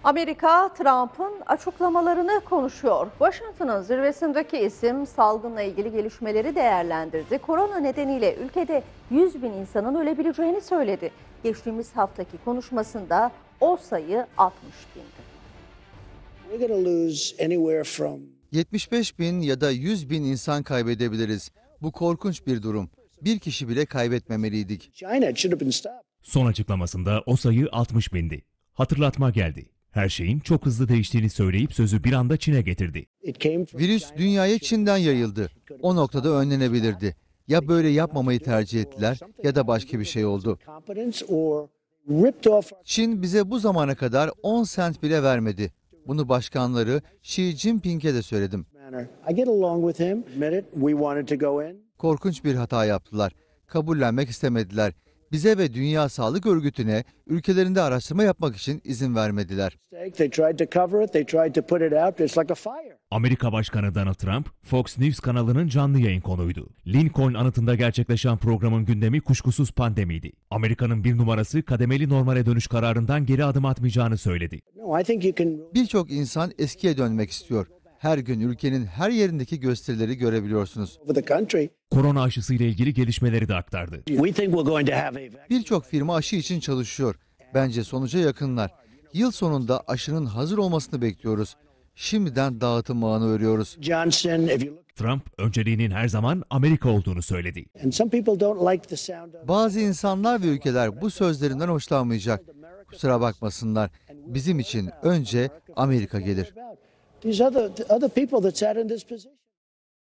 Amerika, Trump'ın açıklamalarını konuşuyor. Washington'ın zirvesindeki isim salgınla ilgili gelişmeleri değerlendirdi. Korona nedeniyle ülkede 100 bin insanın ölebileceğini söyledi. Geçtiğimiz haftaki konuşmasında o sayı 60 bindi. 75 bin ya da 100 bin insan kaybedebiliriz. Bu korkunç bir durum. Bir kişi bile kaybetmemeliydik. Son açıklamasında o sayı 60 bindi. Hatırlatma geldi. Her şeyin çok hızlı değiştiğini söyleyip sözü bir anda Çin'e getirdi. Virüs dünyaya Çin'den yayıldı. O noktada önlenebilirdi. Ya böyle yapmamayı tercih ettiler ya da başka bir şey oldu. Çin bize bu zamana kadar 10 sent bile vermedi. Bunu başkanları Xi Jinping'e de söyledim. Korkunç bir hata yaptılar. Kabullenmek istemediler. Bize ve Dünya Sağlık Örgütü'ne ülkelerinde araştırma yapmak için izin vermediler. Amerika Başkanı Donald Trump, Fox News kanalının canlı yayın konuğuydu. Lincoln anıtında gerçekleşen programın gündemi kuşkusuz pandemiydi. Amerika'nın bir numarası kademeli normale dönüş kararından geri adım atmayacağını söyledi. Birçok insan eskiye dönmek istiyor. Her gün ülkenin her yerindeki gösterileri görebiliyorsunuz. Korona aşısıyla ilgili gelişmeleri de aktardı. Birçok firma aşı için çalışıyor. Bence sonuca yakınlar. Yıl sonunda aşının hazır olmasını bekliyoruz. Şimdiden dağıtım ağını örüyoruz. Trump, önceliğinin her zaman Amerika olduğunu söyledi. Bazı insanlar ve ülkeler bu sözlerinden hoşlanmayacak. Kusura bakmasınlar. Bizim için önce Amerika gelir. These other people that sat in this position.